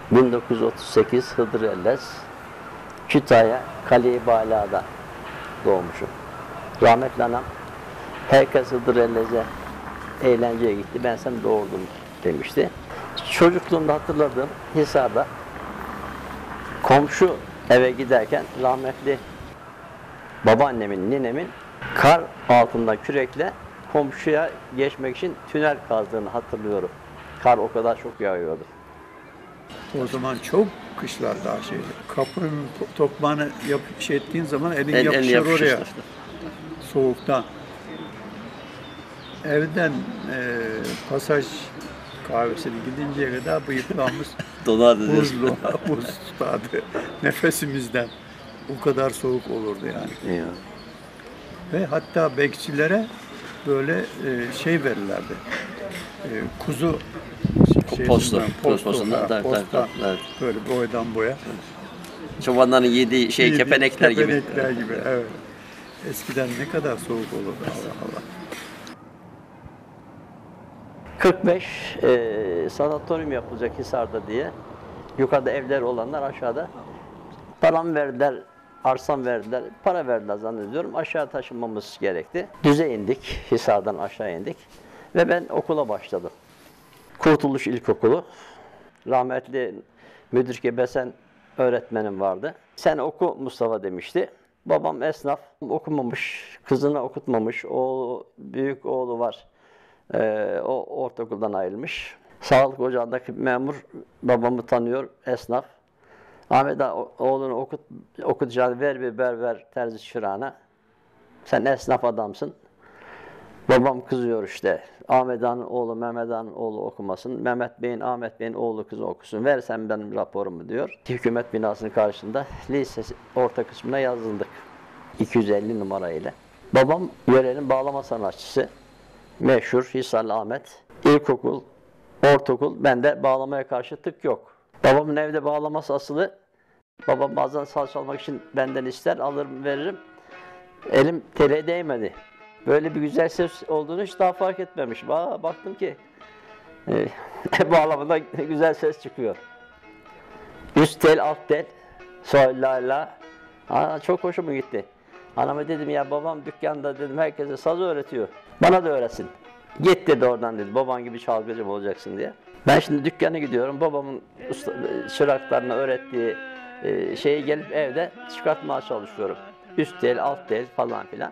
1938 Hıdır Ellez, Kütahya, Kale-i Bala'da doğmuşum. Rahmetli anam, herkes Hıdır Ellez'e eğlenceye gitti, ben sen doğurdum demişti. Çocukluğumda hatırladığım Hisar'da komşu eve giderken rahmetli babaannemin, ninemin kar altında kürekle komşuya geçmek için tünel kazdığını hatırlıyorum. Kar o kadar çok yağıyordu. O zaman çok kışlar daha şeydi. Kapının tokmağını şey ettiğin zaman elin yapışır oraya. Soğuktan. Evden pasaj kahvesine gidinceye kadar bıyıklarımız buzlu, buz tutardı. Nefesimizden. O kadar soğuk olurdu yani. Ya. Ve hatta bekçilere böyle şey verirlerdi. Kuzu posta, evet. Böyle boydan boya. Çobanların yediği kepenekler gibi. Kepenekler gibi, evet. Eskiden ne kadar soğuk olurdu, Allah Allah. 45 sanatoryum yapılacak Hisar'da diye. Yukarıda evler olanlar aşağıda. Param verdiler, arsam verdiler, para verdiler zannediyorum. Aşağı taşınmamız gerekti. Düze indik, Hisar'dan aşağı indik. Ve ben okula başladım. Kurtuluş İlkokulu. Rahmetli Müdür Gebesen öğretmenim vardı. Sen oku Mustafa demişti. Babam esnaf, okumamış, kızını okutmamış. Büyük oğlu var. O ortaokuldan ayrılmış. Sağlık ocağındaki memur babamı tanıyor, esnaf. Ahmet ağa, oğlunu okutacağını ver bir berber terzi çırağına. Sen esnaf adamsın. Babam kızıyor işte. Ahmet ağanın oğlu Mehmet ağanın oğlu okumasın. Mehmet Bey'in, Ahmet Bey'in oğlu kızı okusun. Versen benim raporumu diyor. Hükümet binasının karşısında lise orta kısmına yazıldık. 250 numarayla. Babam yörenin bağlama sanatçısı. Meşhur Hisarlı Ahmet. İlkokul, ortaokul, bende bağlamaya karşı tık yok. Babamın evde bağlaması asılı. Babam bazen saz çalmak için benden ister, alırım veririm. Elim tele değmedi. Böyle bir güzel ses olduğunu hiç daha fark etmemiş. Baktım ki bağlamada güzel ses çıkıyor. Üst tel, alt tel, sol, la, la. Çok hoşuma gitti. Anama dedim ya babam dükkanda dedim herkese saz öğretiyor. Bana da öğretsin. Git dedi oradan dedi. Baban gibi çalgıcı mı olacaksın diye. Ben şimdi dükkana gidiyorum. Babamın çıraklarına öğrettiği şeyi gelip evde çıkartmaya çalışıyorum. Üst tel, alt tel falan filan.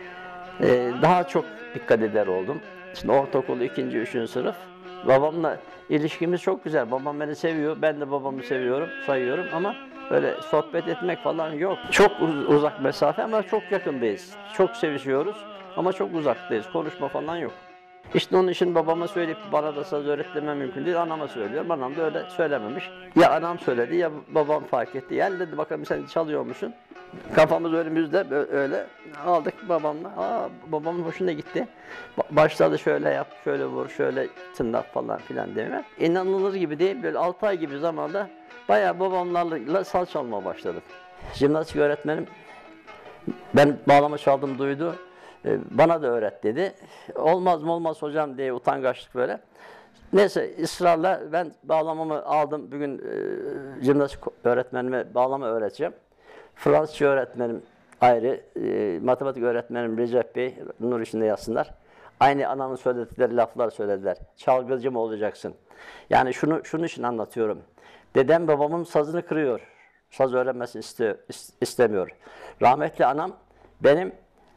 Daha çok dikkat eder oldum. Şimdi ortaokul 2. 3. sınıf. Babamla ilişkimiz çok güzel. Babam beni seviyor. Ben de babamı seviyorum, sayıyorum ama böyle sohbet etmek falan yok. Çok uzak mesafe ama çok yakındayız. Çok sevişiyoruz ama çok uzaktayız. Konuşma falan yok. İşte onun için babama söyleyip bana da saz öğretmem mümkün değil. Anama söylüyorum. Anam da öyle söylememiş. Ya anam söyledi ya babam fark etti. Gel dedi bakalım sen çalıyor musun? Kafamız önümüzde öyle aldık babamla. Babamın hoşuna gitti. Başladı şöyle yap, şöyle vur, şöyle tınlat falan filan deme. İnanılır gibi değil. Böyle 6 ay gibi zamanda bayağı babamlarla saz çalmaya başladım. Jimnastik öğretmenim ben bağlama çaldım duydu. Bana da öğret dedi. Olmaz mı olmaz hocam diye utangaçlık böyle. Neyse ısrarla ben bağlamamı aldım. Bugün jimnastik öğretmenime bağlama öğreteceğim. Fransızca öğretmenim ayrı, matematik öğretmenim Recep Bey, nur içinde yatsınlar. Aynı anamın söyledikleri laflar söylediler. Çalgıcı mı olacaksın? Yani şunun için anlatıyorum. Dedem babamın sazını kırıyor. Saz öğrenmesini istemiyor. Rahmetli anam benim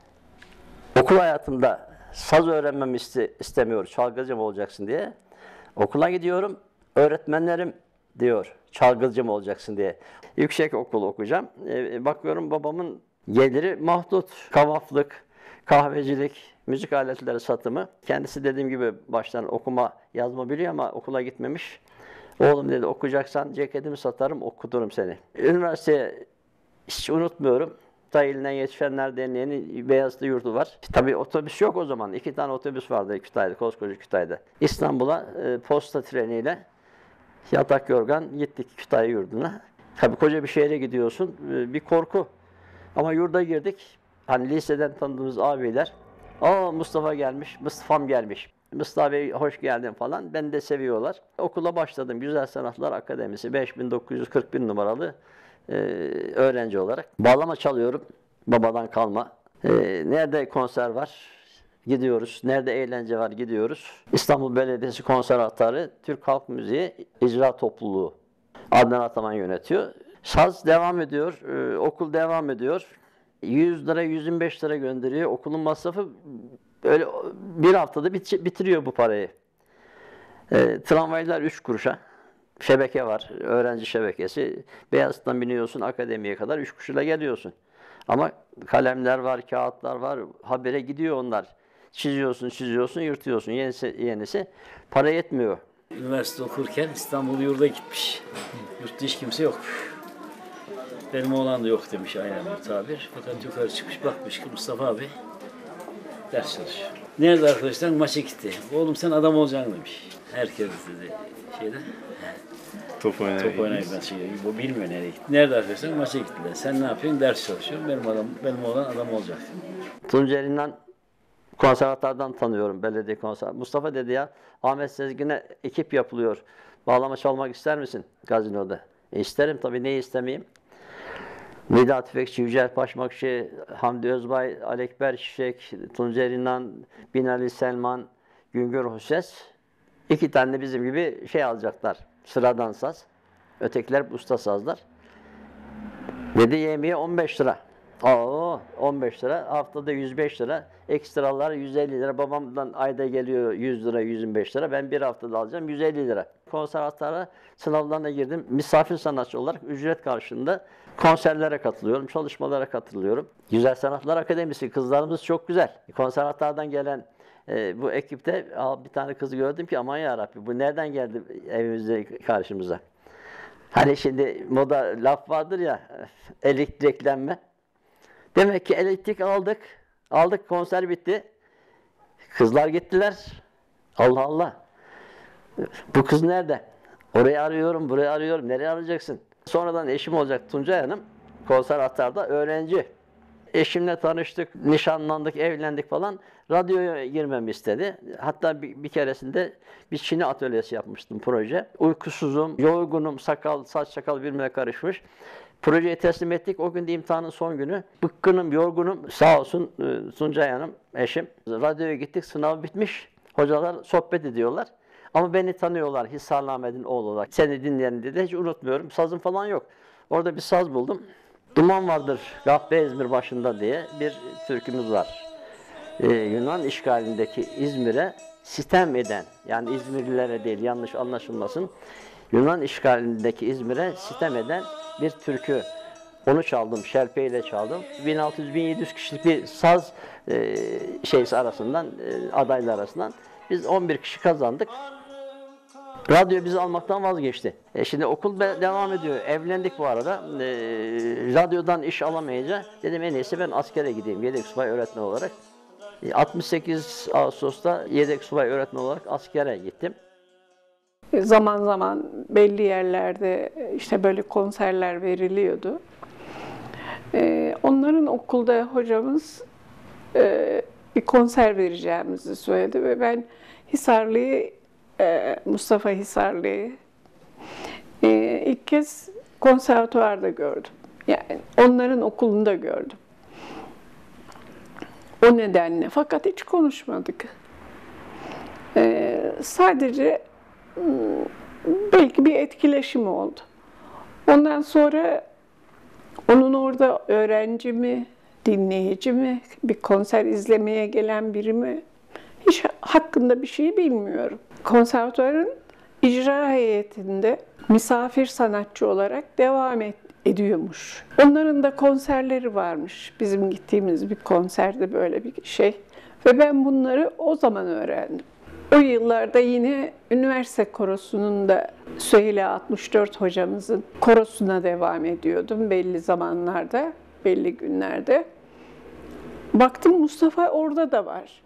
okul hayatımda saz öğrenmemi istemiyor. Çalgıcı mı olacaksın diye. Okula gidiyorum. Öğretmenlerim diyor. Çalgıcı mı olacaksın diye. Yüksek okul okuyacağım. Bakıyorum babamın geliri mahdut. Kavaflık, kahvecilik, müzik aletleri satımı. Kendisi dediğim gibi baştan okuma, yazma biliyor ama okula gitmemiş. Oğlum dedi okuyacaksan ceketimi satarım, okuturum seni. Üniversiteye hiç unutmuyorum. Elinden Yetişenler Derneği'nin Beyazıt'ta yurdu var. Tabii otobüs yok o zaman. 2 tane otobüs vardı Kütahya'da, koskoca Kütahya'da. İstanbul'a posta treniyle yatak yorgan gittik Kütahya yurduna. Tabii koca bir şehre gidiyorsun. Bir korku. Ama yurda girdik. Hani liseden tanıdığımız abiler. Mustafa gelmiş, Mustafa'm gelmiş. Mustafa Bey hoş geldin falan. Beni de seviyorlar. Okula başladım. Güzel Sanatlar Akademisi 5941 numaralı öğrenci olarak. Bağlama çalıyorum. Babadan kalma. Nerede konser var? Gidiyoruz. Nerede eğlence var? Gidiyoruz. İstanbul Belediyesi Konservatuarı Türk Halk Müziği İcra Topluluğu. Adnan Ataman yönetiyor. Saz devam ediyor. Okul devam ediyor. 100 lira, 125 lira gönderiyor. Okulun masrafı öyle bir haftada bitiriyor bu parayı. Tramvaylar 3 kuruşa. Şebeke var. Öğrenci şebekesi. Beyazıt'tan biniyorsun akademiye kadar 3 kuruşla geliyorsun. Ama kalemler var, kağıtlar var. Habere gidiyor onlar. Çiziyorsun, yırtıyorsun. Yenisi. Para yetmiyor. Üniversite okurken İstanbul yurda gitmiş. Yurtta hiç kimse yokmuş. Benim oğlan da yok demiş aynen bu tabir. Fakat yukarı çıkmış bakmış ki Mustafa abi ders çalışıyor. Nerede arkadaşlar? Maça gitti. Oğlum sen adam olacaksın demiş. Herkes dedi şeyde. Top oynayıp Bu bilmiyor nereye gitti. Nerede arkadaşlar? Maça gittiler. Sen ne yapıyorsun? Ders çalışıyorum. Benim oğlan adam olacak. Tunceli'nden konservatuardan tanıyorum, belediye konser. Mustafa dedi ya, Ahmet Sezgin'e ekip yapılıyor. Bağlama çalmak ister misin gazinoda? İsterim tabii, neyi istemeyeyim? Nida Tüfekçi, Yücel Paşmakçı, Hamdi Özbay, Alekber Çiçek, Tunceli'nden Binali Selman, Güngör Husses. 2 tane bizim gibi şey alacaklar. Sıradan saz. Ötekiler usta sazlar. Dedi yemeğe 15 lira. 15 lira. Haftada 105 lira. Ekstralar 150 lira. Babamdan ayda geliyor 100 lira, 125 lira. Ben bir haftada alacağım 150 lira. Konservatuara sınavlarına girdim. Misafir sanatçı olarak ücret karşılığında konserlere katılıyorum, çalışmalara katılıyorum. Güzel Sanatlar Akademisi, kızlarımız çok güzel. Konservatuardan gelen bu ekipte bir tane kızı gördüm ki aman yarabbi bu nereden geldi evimizde karşımıza. Hani şimdi moda laf vardır ya, elektriklenme. Demek ki elektrik aldık. Aldık, konser bitti. Kızlar gittiler. Allah Allah. Bu kız nerede? Orayı arıyorum, burayı arıyorum. Nereye arayacaksın? Sonradan eşim olacak Tuncay Hanım. Konservatuarda öğrenci. Eşimle tanıştık, nişanlandık, evlendik falan. Radyoya girmemi istedi. Hatta bir keresinde bir Çini atölyesi yapmıştım proje. Uykusuzum, yorgunum, saç sakal birbirine karışmış. Projeyi teslim ettik. O gün de imtihanın son günü. Bıkkınım, yorgunum. Sağ olsun Tuncay Hanım, eşim. Radyoya gittik, sınav bitmiş. Hocalar sohbet ediyorlar. Ama beni tanıyorlar Hisarlı Ahmet'in oğlu olarak. Seni dinleyen dedi, hiç unutmuyorum. Sazım falan yok. Orada bir saz buldum. Duman vardır Gahpe İzmir başında diye bir türkümüz var. Yunan işgalindeki İzmir'e sitem eden, yani İzmirlilere değil yanlış anlaşılmasın, Yunan işgalindeki İzmir'e sitem eden bir türkü. Onu çaldım, şerpeyle çaldım. 1600-1700 kişilik bir saz adaylar arasından biz 11 kişi kazandık. Radyo bizi almaktan vazgeçti. Şimdi okul devam ediyor. Evlendik bu arada. Radyodan iş alamayınca dedim en iyisi ben askere gideyim yedek subay öğretmen olarak. 68 Ağustos'ta yedek subay öğretmen olarak askere gittim. Zaman zaman belli yerlerde işte böyle konserler veriliyordu. Onların okulda hocamız bir konser vereceğimizi söyledi ve ben Mustafa Hisarlı'yı ilk kez konservatuvarda gördüm. Yani onların okulunda gördüm. O nedenle. Fakat hiç konuşmadık. Sadece belki bir etkileşim oldu. Ondan sonra onun orada öğrenci mi, dinleyici mi, bir konser izlemeye gelen biri mi? Hiç hakkında bir şey bilmiyorum. Konservatuvarın icra heyetinde misafir sanatçı olarak devam ediyormuş. Onların da konserleri varmış. Bizim gittiğimiz bir konserde böyle bir şey. Ve ben bunları o zaman öğrendim. O yıllarda yine üniversite korosunun da Süheyla 64 hocamızın korosuna devam ediyordum belli zamanlarda, belli günlerde. Baktım Mustafa orada da var.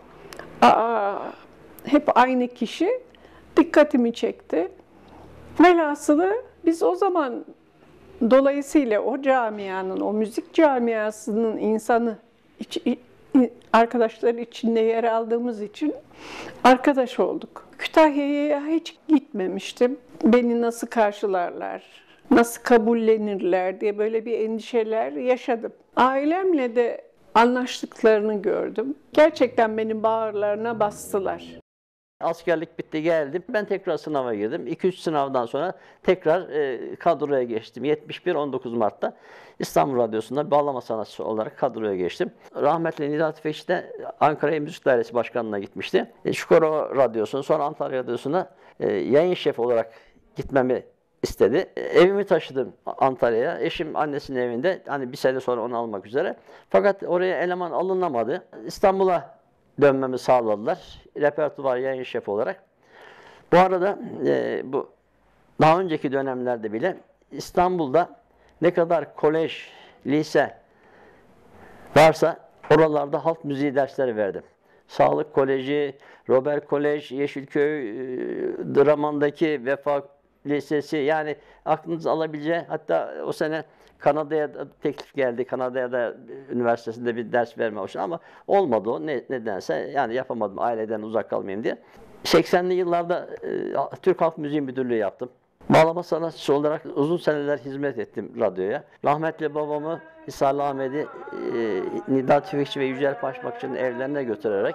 Hep aynı kişi dikkatimi çekti. Velhasılı biz o zaman dolayısıyla o camianın, o müzik camiasının insanı arkadaşlar içinde yer aldığımız için arkadaş olduk. Kütahya'ya hiç gitmemiştim. Beni nasıl karşılarlar, nasıl kabullenirler diye böyle bir endişeler yaşadım. Ailemle de anlaştıklarını gördüm. Gerçekten beni bağırlarına bastılar. Askerlik bitti, geldim. Ben tekrar sınava girdim. 2-3 sınavdan sonra tekrar kadroya geçtim. 19 Mart'ta İstanbul Radyosu'nda bağlama sanatçısı olarak kadroya geçtim. Rahmetli Nihat Tüfekçi de Ankara Müzik Dairesi Başkanlığı'na gitmişti. Çukurova Radyosu'na, sonra Antalya Radyosu'na yayın şefi olarak gitmemi istedi. Evimi taşıdım Antalya'ya. Eşim annesinin evinde. Hani bir sene sonra onu almak üzere. Fakat oraya eleman alınamadı. İstanbul'a dönmemi sağladılar. Repertuvar yayın şefi olarak. Bu arada bu daha önceki dönemlerde bile İstanbul'da ne kadar kolej, lise varsa oralarda halk müziği dersleri verdim. Sağlık Koleji, Robert Kolej, Yeşilköy, Draman'daki Vefa Lisesi, yani aklınız alabileceği, hatta o sene Kanada'ya da teklif geldi. Kanada'ya da üniversitesinde bir ders verme olsun ama olmadı o. Nedense yani yapamadım, aileden uzak kalmayayım diye. 80'li yıllarda Türk Halk Müziği Müdürlüğü yaptım. Bağlama sanatçısı olarak uzun seneler hizmet ettim radyoya. Rahmetli babamı, İsa'lı Ahmet'i Nihat Tüfekçi ve Yücel Paşmakçı'nın evlerine götürerek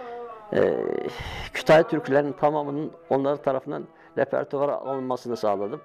Kütahya türkülerinin tamamının onların tarafından repertuvara alınmasını sağladım.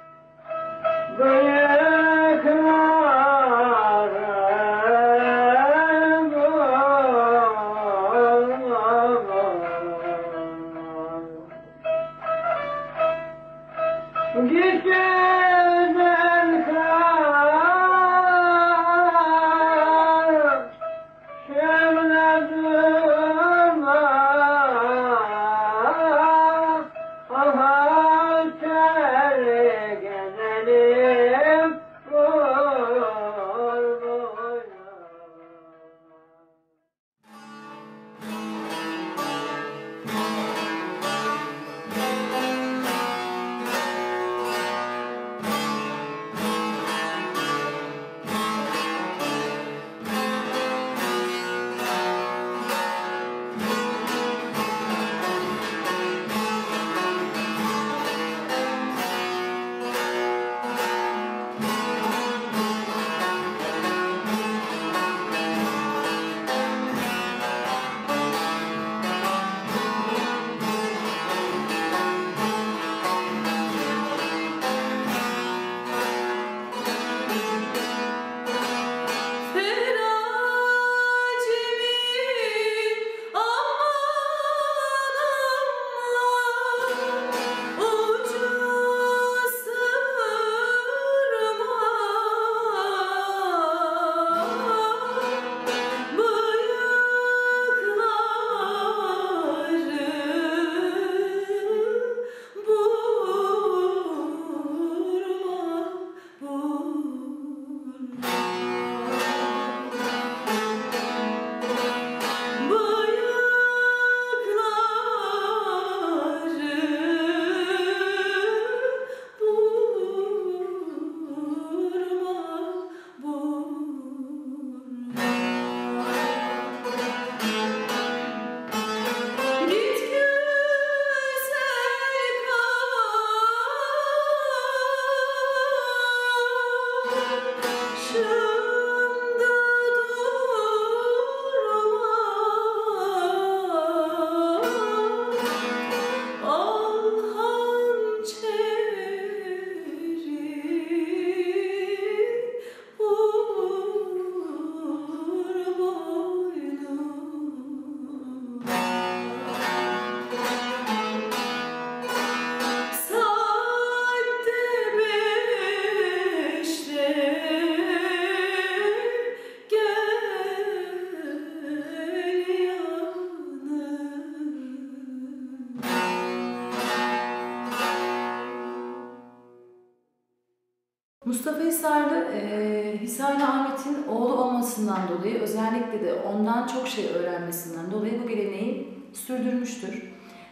Mustafa Hisarlı, Hisarlı Ahmet'in oğlu olmasından dolayı, özellikle de ondan çok şey öğrenmesinden dolayı bu geleneği sürdürmüştür.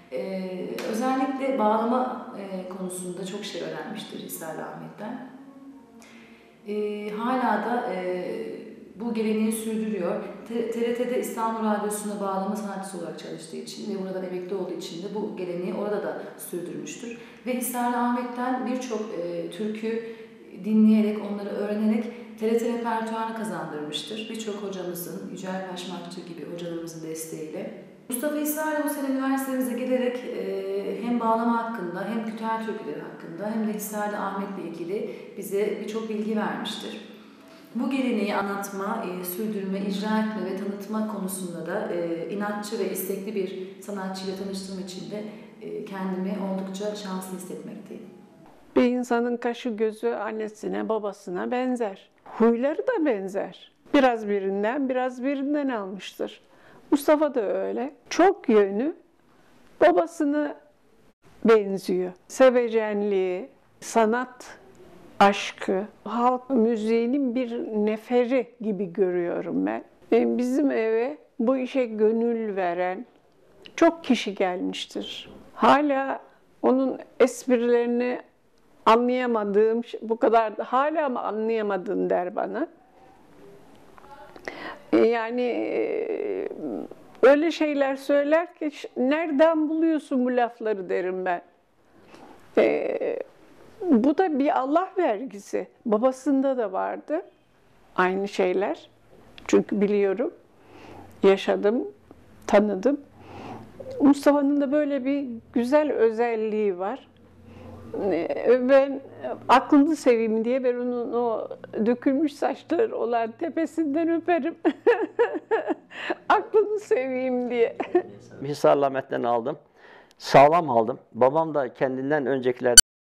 Özellikle bağlama konusunda çok şey öğrenmiştir Hisarlı Ahmet'ten. Hala da bu geleneği sürdürüyor. TRT'de İstanbul Radyosu'na bağlama sanatçısı olarak çalıştığı için ve buradan emekli olduğu için de bu geleneği orada da sürdürmüştür. Ve Hisarlı Ahmet'ten birçok türkü dinleyerek, onları öğrenerek TRT repertuarını kazandırmıştır. Birçok hocamızın, Yücel Başmakçı gibi hocalarımızın desteğiyle. Mustafa Hisarlı bu sene üniversitemize gelerek hem bağlama hakkında, hem kütahya türküleri hakkında, hem de Hisarlı Ahmet'le ilgili bize birçok bilgi vermiştir. Bu geleneği anlatma, sürdürme, icra etme ve tanıtma konusunda da inatçı ve istekli bir sanatçıyla tanıştığım için de kendimi oldukça şanslı hissetmekteyim. Bir insanın kaşı gözü annesine, babasına benzer. Huyları da benzer. Biraz birinden almıştır. Mustafa da öyle. Çok yönü babasına benziyor. Sevecenliği, sanat aşkı, halk müziğinin bir neferi gibi görüyorum ben. Bizim eve bu işe gönül veren çok kişi gelmiştir. Hala onun esprilerini anlayamadığım, bu kadar hala mı anlayamadın der bana. Yani öyle şeyler söyler ki nereden buluyorsun bu lafları derim ben. Bu da bir Allah vergisi. Babasında da vardı aynı şeyler. Çünkü biliyorum, yaşadım, tanıdım. Mustafa'nın da böyle bir güzel özelliği var. Ben aklını seveyim diye ben onun o dökülmüş saçları olan tepesinden öperim. Aklını seveyim diye. Hisarlı Ahmet'ten aldım. Sağlam aldım. Babam da kendinden öncekiler